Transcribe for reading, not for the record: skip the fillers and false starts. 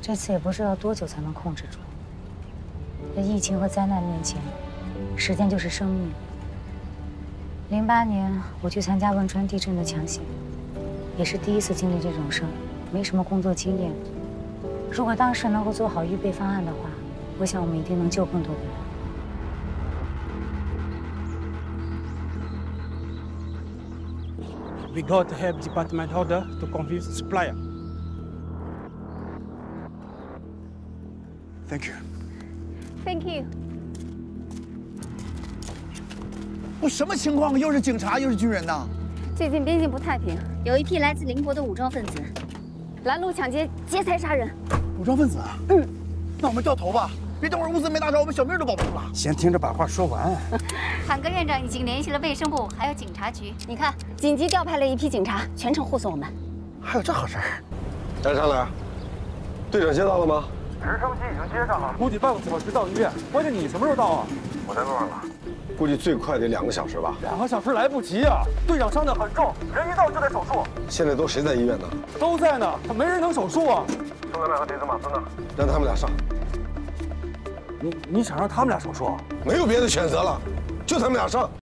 这次也不知道多久才能控制住。在疫情和灾难面前，时间就是生命。08年我去参加汶川地震的抢险，也是第一次经历这种事儿，没什么工作经验。如果当时能够做好预备方案的话，我想我们一定能救更多的人。 We got to help department order to convince supplier. Thank you. Thank you。 我什么情况？又是警察又是军人呐？ 最近边境不太平， 有一批来自邻国的武装分子， 拦路抢劫、劫财杀人。 武装分子啊？嗯。那我们掉头吧，别等会儿物资没拿着，我们小命都保不住了。 先听着把话说完。 坦格院长已经联系了卫生部，还有警察局。 你看，紧急调派了一批警察，全程护送我们。 还有这好事儿？ 站上来。队长接到了吗？ 直升机已经接上了， 估计半个小时到医院。关键你什么时候到啊？ 我在路上了。 估计最快得2个小时吧。 2个小时来不及啊！队长伤得很重， 人一到就得手术。 现在都谁在医院呢？ 都在呢，他没人能手术啊。 宋德亮和迪斯马斯呢？ 让他们俩上。 你想让他们俩手术？ 没有别的选择了，就他们俩上。